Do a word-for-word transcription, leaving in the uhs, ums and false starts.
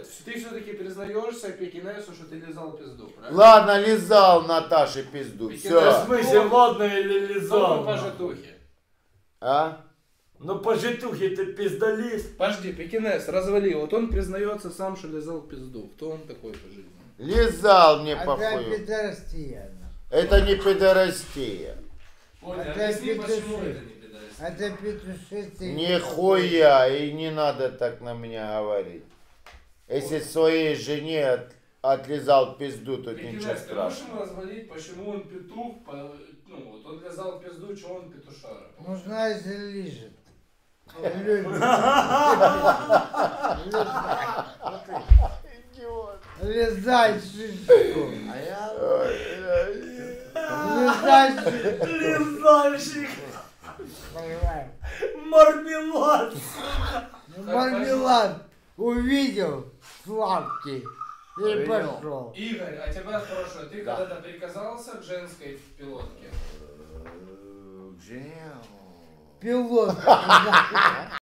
ты все-таки признаешься Пекинесу, что ты лизал пизду, правильно? Ладно, лизал Наташе пизду. Пекинес, Все. В смысле, ладно или лизал? По житухе. А? Ну по житухе ты пиздолиз. Подожди, Пекинес, развали. Вот он признается сам, что лизал пизду. Кто он такой по жизни? Лизал мне Это похуй. пидорастия. Это не пидорастия. Понял, Это объясни, почему петуши. это не пидорастия. Это петушистый. Нихуя, и не надо так на меня говорить. Если своей жене от, отлизал пизду, то ничего Пекинес, ты можешь страшного. ему развалить, почему он петух, по- ну вот он лизал пизду, что он петушара? Ну, знаешь, лежит. Любит. Лизай шишку. А я... Лизай шишку. Лизальщик. Понимаешь? Мармелад. Мармелад увидел сладкий и пошел. Игорь, а тебя спрашиваю, ты когда-то приказался к женской пилотке? Жене. Пилот.